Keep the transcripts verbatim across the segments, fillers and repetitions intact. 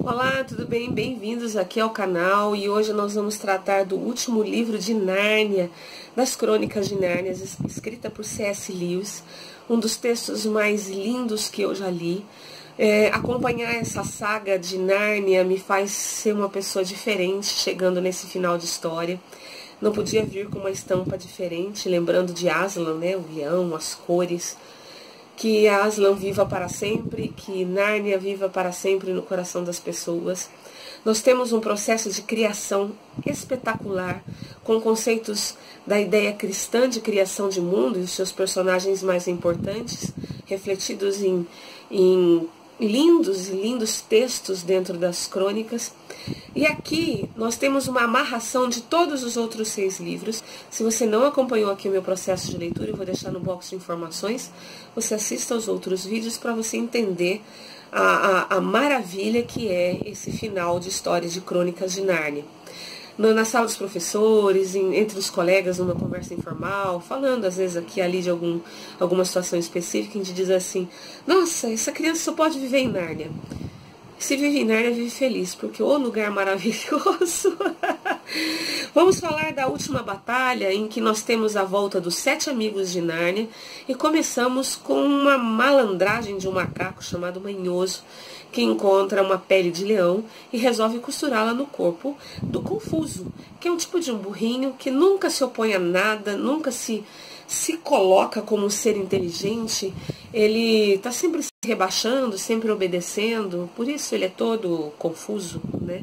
Olá, tudo bem? Bem-vindos aqui ao canal e hoje nós vamos tratar do último livro de Nárnia, das Crônicas de Nárnia, escrita por C S Lewis, um dos textos mais lindos que eu já li. É, acompanhar essa saga de Nárnia me faz ser uma pessoa diferente chegando nesse final de história. Não podia vir com uma estampa diferente, lembrando de Aslan, né, o leão, as cores. Que Aslan viva para sempre, que Nárnia viva para sempre no coração das pessoas. Nós temos um processo de criação espetacular, com conceitos da ideia cristã de criação de mundo e os seus personagens mais importantes, refletidos em, em lindos e lindos textos dentro das crônicas. E aqui nós temos uma amarração de todos os outros seis livros. Se você não acompanhou aqui o meu processo de leitura, eu vou deixar no box de informações. Você assista aos outros vídeos para você entender a, a, a maravilha que é esse final de história de Crônicas de Nárnia. Na sala dos professores, em, entre os colegas, numa conversa informal, falando às vezes aqui e ali de algum, alguma situação específica, a gente diz assim: nossa, essa criança só pode viver em Nárnia. Se vive em Nárnia, vive feliz, porque o lugar maravilhoso. Vamos falar da última batalha, em que nós temos a volta dos sete amigos de Nárnia, e começamos com uma malandragem de um macaco chamado Manhoso, que encontra uma pele de leão e resolve costurá-la no corpo do Confuso, que é um tipo de um burrinho que nunca se opõe a nada, nunca se, se coloca como um ser inteligente. Ele está sempre se rebaixando, sempre obedecendo, por isso ele é todo confuso, né?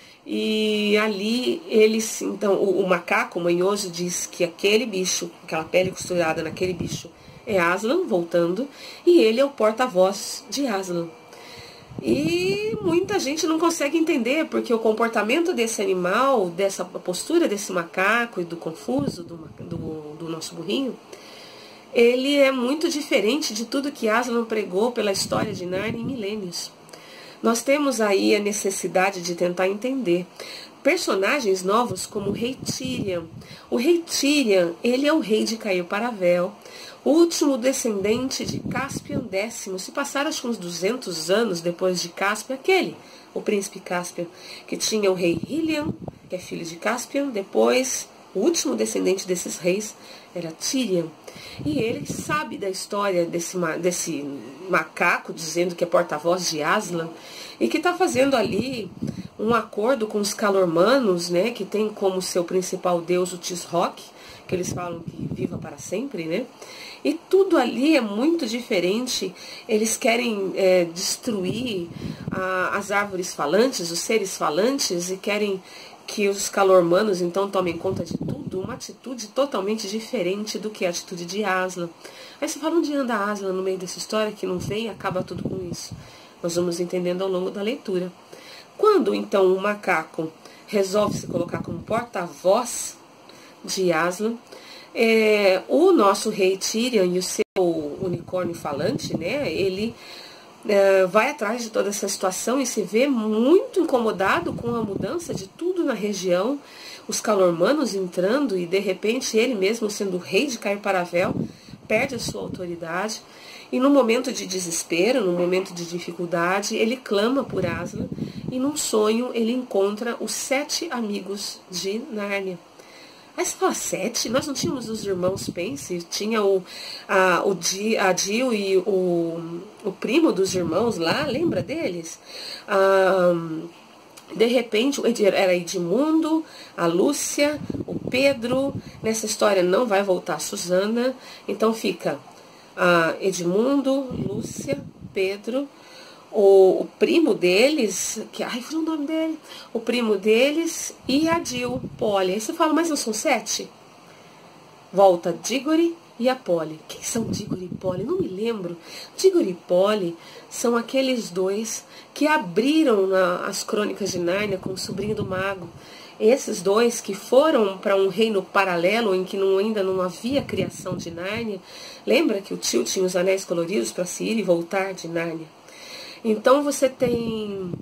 E ali eles, então, o, o macaco, o Manhoso, diz que aquele bicho, aquela pele costurada naquele bicho, é Aslan voltando, e ele é o porta-voz de Aslan. E muita gente não consegue entender, porque o comportamento desse animal, dessa postura desse macaco e do Confuso, do, do, do nosso burrinho, ele é muito diferente de tudo que Aslan pregou pela história de Nárnia em milênios. Nós temos aí a necessidade de tentar entender personagens novos como o rei Tirian. O rei Tirian, ele é o rei de Cair Paravel, o último descendente de Caspian X. Se passaram acho que uns duzentos anos depois de Caspian, aquele, o príncipe Caspian, que tinha o rei Hilian, que é filho de Caspian. Depois, o último descendente desses reis era Tirian. E ele sabe da história desse, desse macaco, dizendo que é porta-voz de Aslan, e que está fazendo ali um acordo com os Calormanos, né, que tem como seu principal deus o Tisroc, que eles falam que viva para sempre, né? E tudo ali é muito diferente. Eles querem é, destruir a, as árvores falantes, os seres falantes, e querem que os Calormanos então tomem conta de tudo, uma atitude totalmente diferente do que a atitude de Aslan. Aí você fala, onde anda Aslan no meio dessa história, que não vem e acaba tudo com isso? Nós vamos entendendo ao longo da leitura. Quando então o macaco resolve se colocar como porta-voz de Aslan, é, o nosso rei Tirian e o seu unicórnio falante, né, ele é, vai atrás de toda essa situação e se vê muito incomodado com a mudança de tudo na região, os Calormanos entrando, e de repente ele mesmo sendo o rei de Cair Paravel perde a sua autoridade, e no momento de desespero, no momento de dificuldade, ele clama por Aslan, e num sonho ele encontra os sete amigos de Nárnia. Aí você fala, sete? Nós não tínhamos os irmãos Pense? Tinha o, a, o Di, a Dil e o, o primo dos irmãos lá, lembra deles? Ah, de repente, era Edmundo, a Lúcia, o Pedro. Nessa história não vai voltar a Susana. Então fica ah, Edmundo, Lúcia, Pedro, O, o primo deles, que ai, foi o nome dele, o primo deles e a Dil, Polly. Aí você fala, mas não são sete? Volta Digory e a Polly. Quem são Digory e Polly? Não me lembro. Digory e Polly são aqueles dois que abriram na, as Crônicas de Nárnia com o sobrinho do mago. Esses dois que foram para um reino paralelo em que não, ainda não havia criação de Nárnia. Lembra que o tio tinha os anéis coloridos para se ir e voltar de Nárnia? Então você tem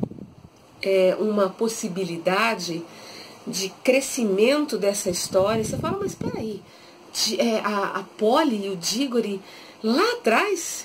é, uma possibilidade de crescimento dessa história. Você fala, mas peraí, é, a, a Polly e o Digory lá atrás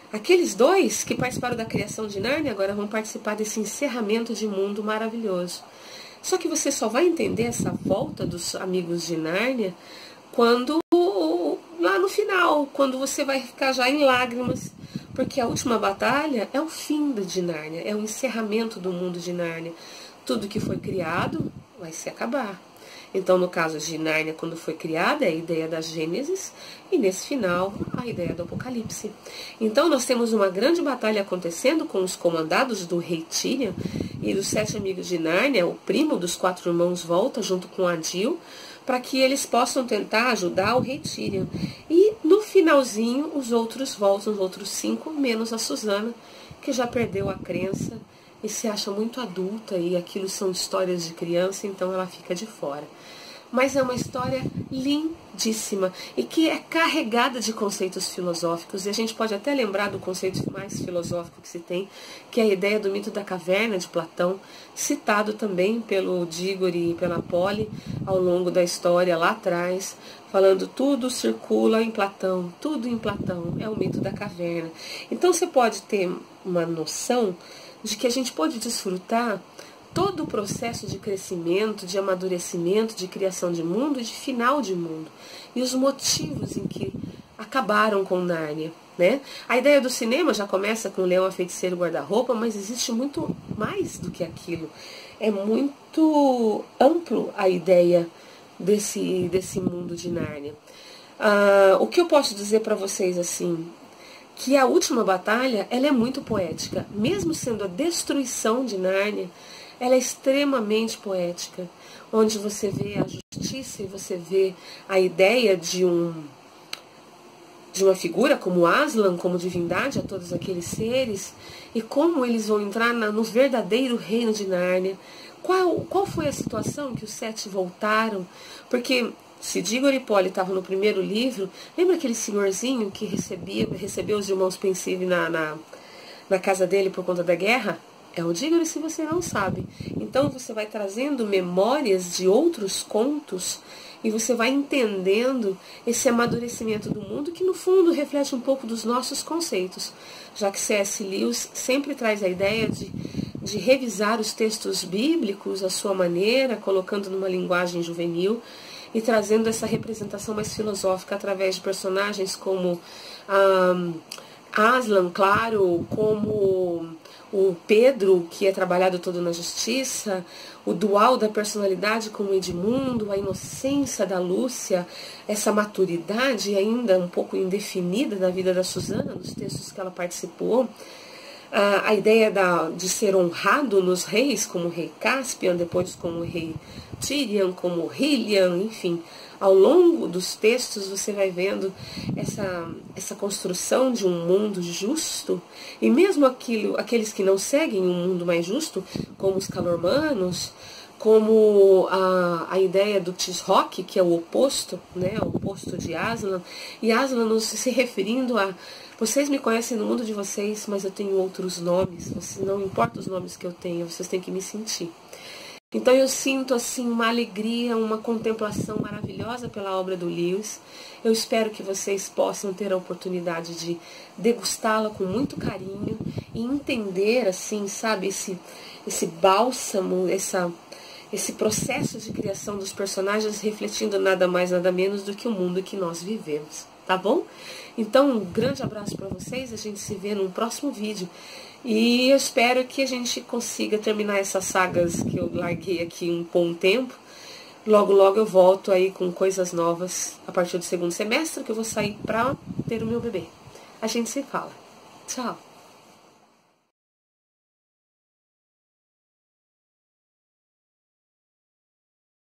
Aqueles dois que participaram da criação de Nárnia agora vão participar desse encerramento de mundo maravilhoso. Só que você só vai entender essa volta dos amigos de Nárnia quando, lá no final, quando você vai ficar já em lágrimas, porque a última batalha é o fim de Nárnia, é o encerramento do mundo de Nárnia. Tudo que foi criado vai se acabar. Então, no caso de Nárnia, quando foi criada, é a ideia da Gênesis, e nesse final, a ideia do Apocalipse. Então, nós temos uma grande batalha acontecendo com os comandados do rei Tírion e dos sete amigos de Nárnia. O primo dos quatro irmãos volta junto com Adil, para que eles possam tentar ajudar o rei Tírion. E, no finalzinho, os outros voltam, os outros cinco, menos a Susana, que já perdeu a crença e se acha muito adulta, e aquilo são histórias de criança, então ela fica de fora. Mas é uma história lindíssima e que é carregada de conceitos filosóficos, e a gente pode até lembrar do conceito mais filosófico que se tem, que é a ideia do mito da caverna de Platão, citado também pelo Dígore e pela Poli ao longo da história lá atrás, falando tudo circula em Platão, tudo em Platão, é o mito da caverna. Então você pode ter uma noção de que a gente pode desfrutar todo o processo de crescimento, de amadurecimento, de criação de mundo e de final de mundo. E os motivos em que acabaram com Nárnia, né? A ideia do cinema já começa com o Leão, a Feiticeira e o Guarda-Roupa, mas existe muito mais do que aquilo. É muito amplo a ideia desse, desse mundo de Nárnia. Ah, o que eu posso dizer para vocês assim, que a última batalha, ela é muito poética. Mesmo sendo a destruição de Nárnia, ela é extremamente poética. Onde você vê a justiça e você vê a ideia de, um, de uma figura como Aslan, como divindade a todos aqueles seres, e como eles vão entrar na, no verdadeiro reino de Nárnia. Qual, qual foi a situação que os sete voltaram? Porque se Dígore e Poli estavam no primeiro livro, lembra aquele senhorzinho que recebia, recebeu os irmãos Pensive na, na, na casa dele por conta da guerra? É o Dígore, se você não sabe. Então você vai trazendo memórias de outros contos e você vai entendendo esse amadurecimento do mundo, que no fundo reflete um pouco dos nossos conceitos, já que C S Lewis sempre traz a ideia de, de revisar os textos bíblicos à sua maneira, colocando numa linguagem juvenil, e trazendo essa representação mais filosófica através de personagens como um, Aslan, claro, como o Pedro, que é trabalhado todo na justiça, o dual da personalidade como Edmundo, a inocência da Lúcia, essa maturidade ainda um pouco indefinida da vida da Susana, nos textos que ela participou, a, a ideia da, de ser honrado nos reis, como o rei Caspian, depois como o rei Tírion, como Hilian, enfim. Ao longo dos textos você vai vendo essa, essa construção de um mundo justo, e mesmo aquilo, aqueles que não seguem um mundo mais justo, como os Calormanos, como a, a ideia do Tisroc, que é o oposto, né, o oposto de Aslan, e Aslan nos se referindo a: vocês me conhecem no mundo de vocês, mas eu tenho outros nomes, não importa os nomes que eu tenho, vocês têm que me sentir. Então eu sinto assim uma alegria, uma contemplação maravilhosa pela obra do Lewis. Eu espero que vocês possam ter a oportunidade de degustá-la com muito carinho e entender assim, sabe, esse, esse bálsamo, essa, esse processo de criação dos personagens refletindo nada mais, nada menos do que o mundo que nós vivemos, tá bom? Então um grande abraço para vocês, a gente se vê num próximo vídeo. E eu espero que a gente consiga terminar essas sagas que eu larguei aqui um bom tempo. Logo, logo eu volto aí com coisas novas a partir do segundo semestre, que eu vou sair para ter o meu bebê. A gente se fala. Tchau!